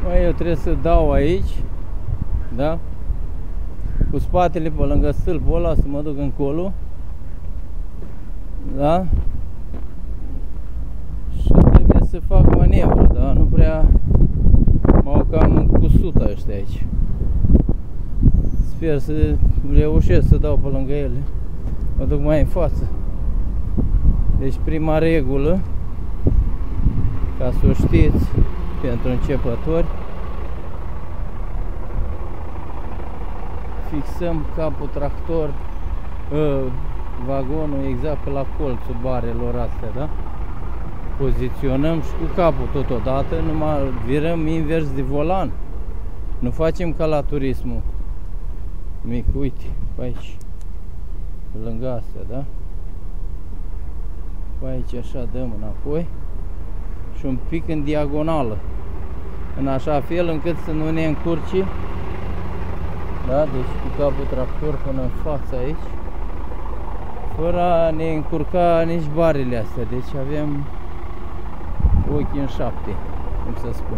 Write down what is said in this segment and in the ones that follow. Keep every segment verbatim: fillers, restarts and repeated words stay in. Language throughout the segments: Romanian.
Mai eu trebuie să dau aici, da? Cu spatele pe lângă stâlpul ăla, să mă duc încolo. Da? Și trebuie să fac manevră, da? Nu prea m-au cam cusut ăștia aici. Sper să reușesc să dau pe lângă ele. Mă duc mai în față. Deci prima regulă, ca să o știți, pentru începători, fixăm capul tractor, vagonul exact pe la colțul barelor astea, da? Poziționăm și cu capul totodată, numai virăm invers de volan. Nu facem ca la turismul mic, uite, pe aici, pe lângă astea, da? Pe aici așa dăm înapoi și un pic în diagonală, în așa fel încât să nu ne încurci, da? Deci cu capul tractor până în față aici, fără a ne încurca nici barele astea, deci avem ochii în șapte, cum să spun.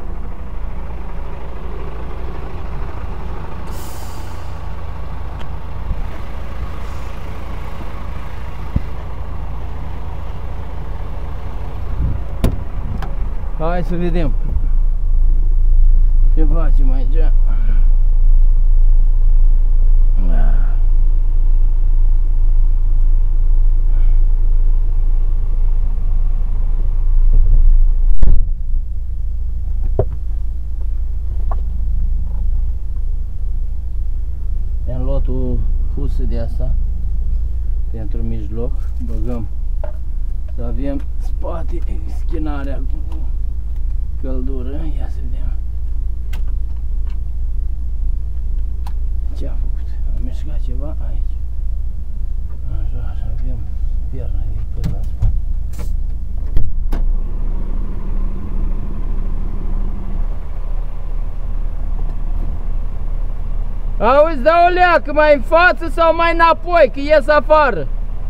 Hai să vedem ce facem aici. I-am luat o husă de asta pentru mijloc, băgăm să avem spate schinarea cu căldură. Ia să vedem ce a făcut. Am mișcat ceva aici. Așa, așa, avem pierna de pe la spate. Auzi, da o leacă mai în față sau mai înapoi, că ies afară?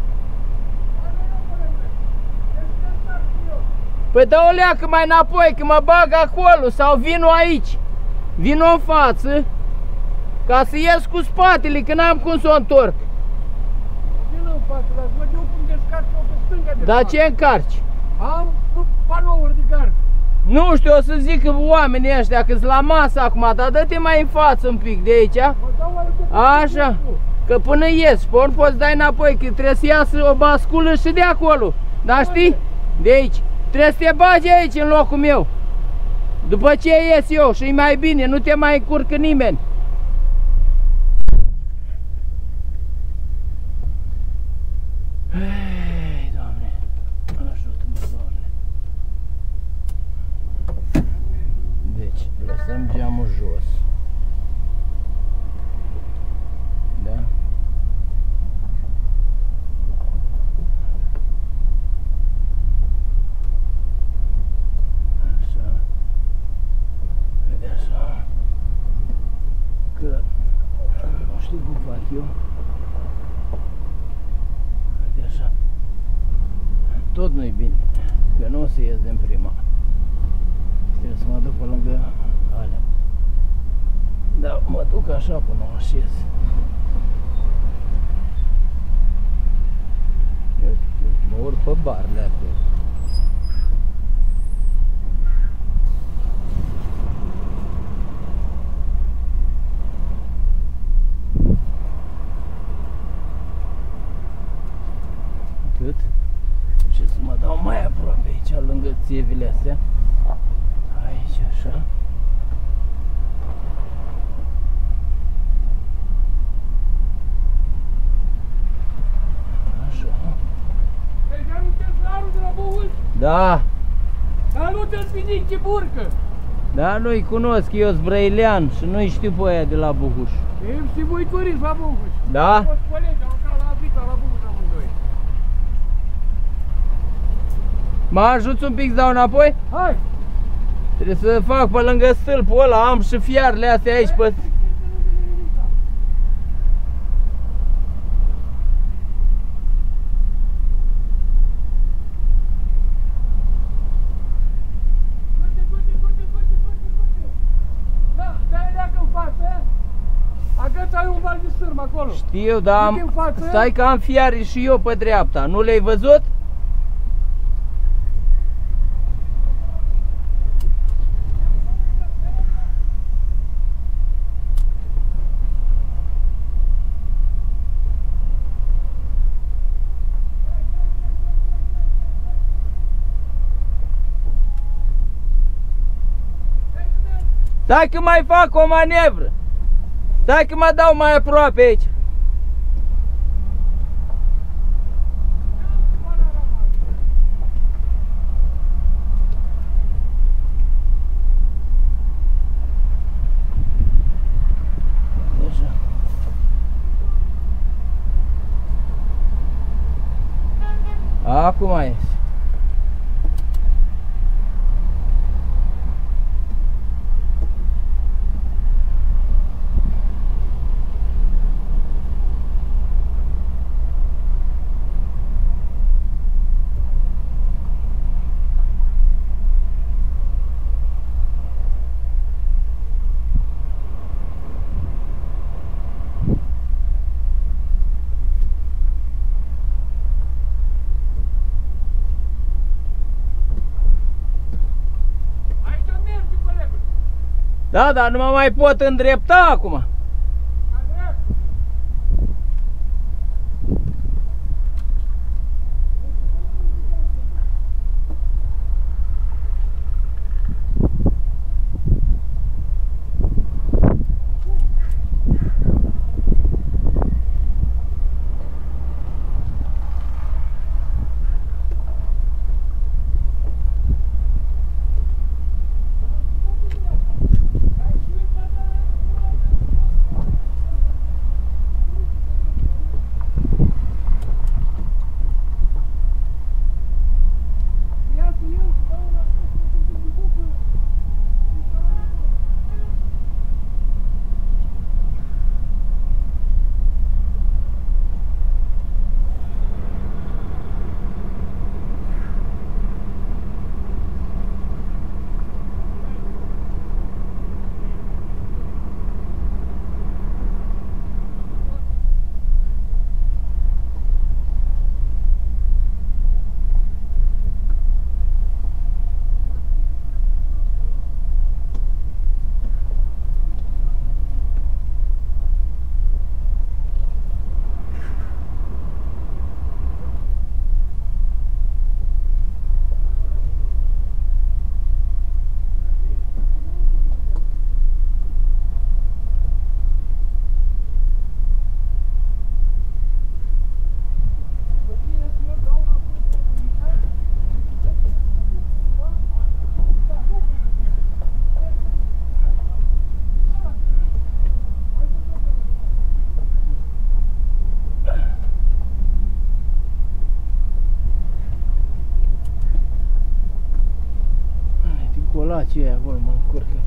Păi dă o leacă mai înapoi, că mă bag acolo, sau vino aici. Vino în față, ca să ies cu spatele, că n-am cum să o întorc. Vino în față, dar văd eu cum descarci eu pe stânga de Dar față. ce încarci? Am panouri de gard. Nu știu, o să zic că oamenii ăștia, că-s la masă acum, dar dă-te mai în față un pic de aici. Mă dau aici pe Așa, că până ies, până poți dai înapoi, că trebuie să iasă o basculă și de acolo. Dar știi? De aici. Trebuie să te bagi aici în locul meu. După ce ies eu și e mai bine, nu te mai încurcă nimeni. Ei, Doamne, ajută-mă, Doamne. Deci, lăsăm geamul jos. Da? Că nu știu cum fac eu. Uite așa. Tot nu-i bine, că nu o să ies din prima. Trebuie să mă duc pe lângă alea. Dar mă duc așa până o așez. Mă urc pe barele astea. Atât. Și să mă dau mai aproape aici, lângă țievile astea. Aici, așa. Așa. Deja nu te clarul de la Bohus? Da. Dar nu te-l spini ce burcă. Da, nu-i cunosc, eu sunt brăilean și nu-i știu pe aia de la Buhuș. Ei, și voi turiți la Bohus. Da? Am fost colegi, am lucrat la Vita, la Bohus amândoi. Mă ajuți un pic să dau înapoi? Hai! Trebuie să fac pe lângă stâlpul ăla, am și fiarele astea aici pe... acolo. Știu, dar Uite în am... față. stai că am fiare și eu pe dreapta. Nu le-ai văzut? Stai că mai fac o manevră. Stai că mă dau mai aproape aici. Acum ies. Da, dar nu mă mai pot îndrepta acum. Colacii acolo mă încurcă.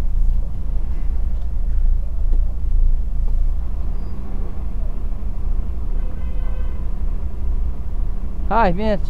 Hai, mergi.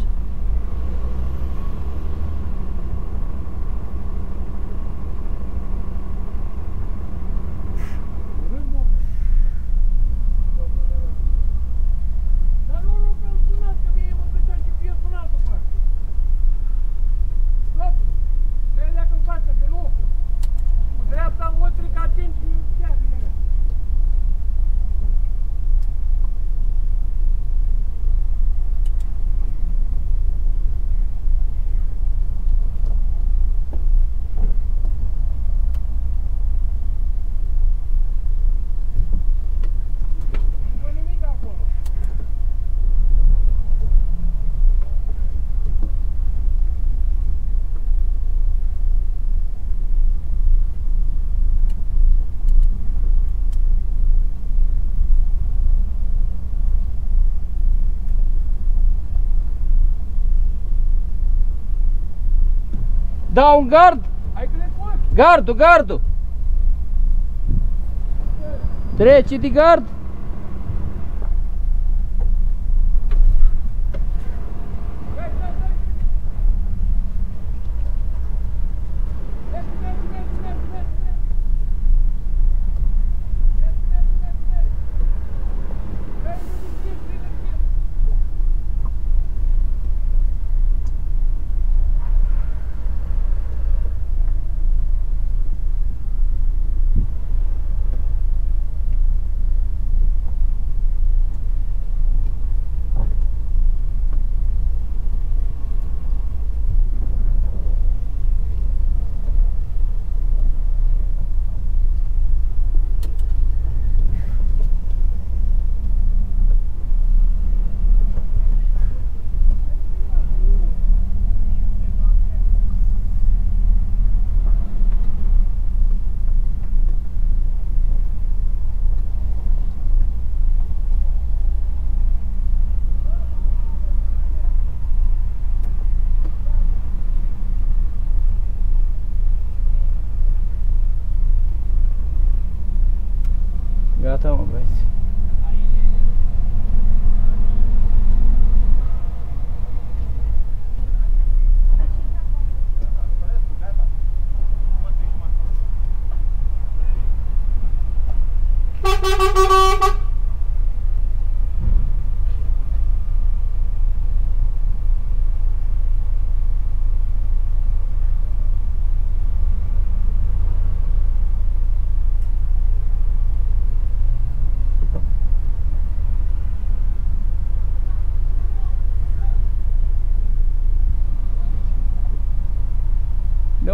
Da un gard? Hai că le poți. Gardul, gardul! Trece de gard?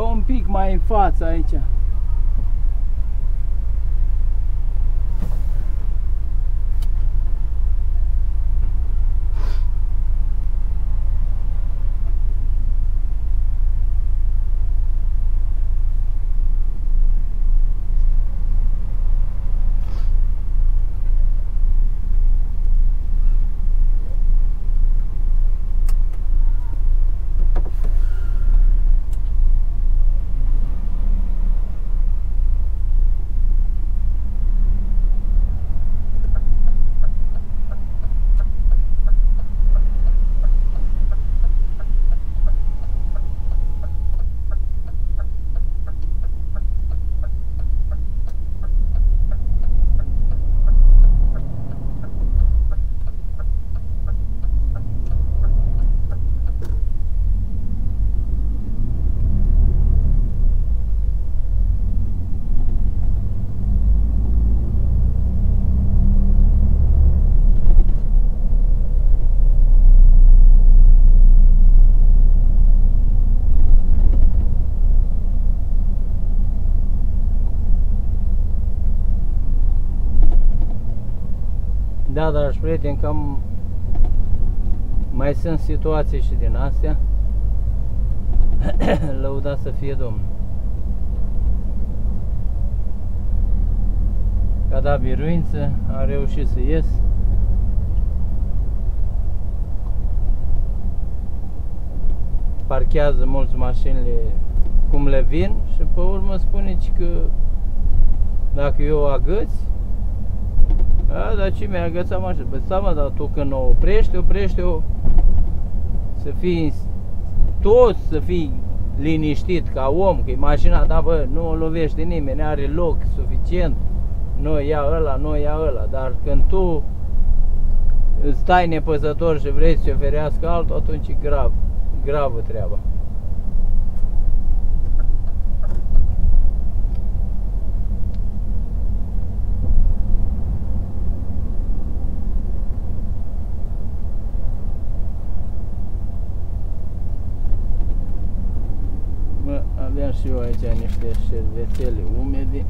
un pic mai în față aici. Da, dragi prieteni, cam mai sunt situații și din astea. Lăudat să fie Domnul. Că a dat biruință, a reușit să ies. Parchează mulți mașinile cum le vin și pe urmă spune că dacă eu agăți, a, dar ce mi-a agățat mașina? Bă, seama, dar tu când o oprești, oprește-o să fii tot, să fii liniștit ca om, că e mașina ta, bă, nu o lovește nimeni, are loc suficient, nu ia ăla, nu ia ăla, dar când tu stai nepăsător și vrei să-ți oferească altul, atunci e grav, gravă treaba. Aveam și eu aici niște șervețele umede.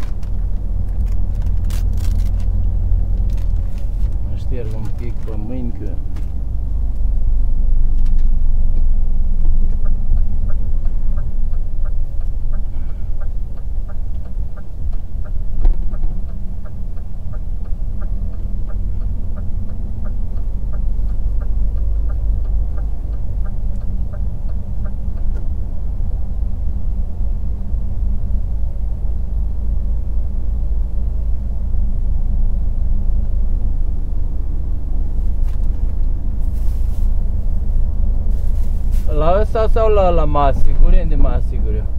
Mă șterg un pic pe mâini că la ăsta sau la ăla mă asigur? Unde mă asigur eu?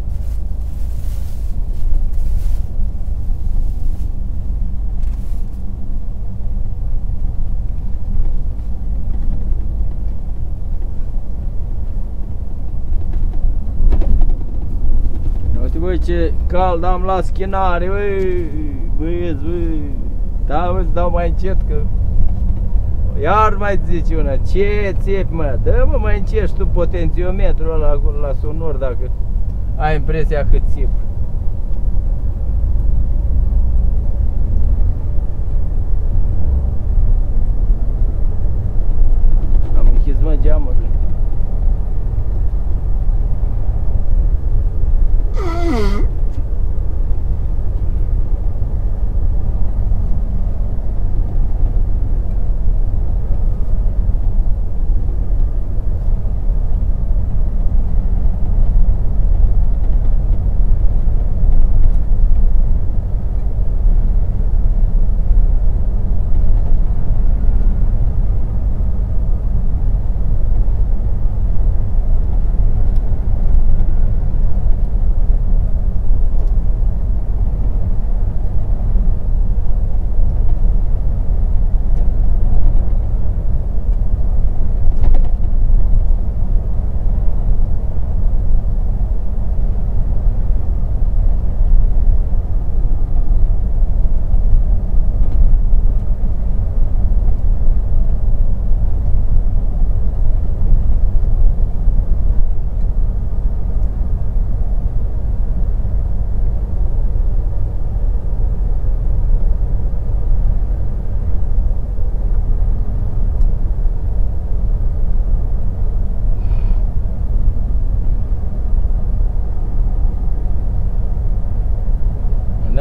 Uite băi ce cald am la schinare, băi, băieți, băi, da, îți dau mai încet că iar mai zice una, ce țepi mă, dă-mă mai încet și tu potențiometrul ăla la sonor dacă ai impresia că țip. Am închis mă geamurile.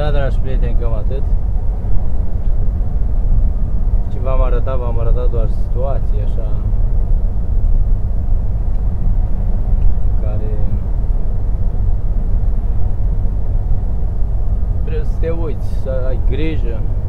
Da, dragi prieteni, cam atât. Ce v-am arătat, v-am arătat doar situații așa care trebuie să te uiți, să ai grijă.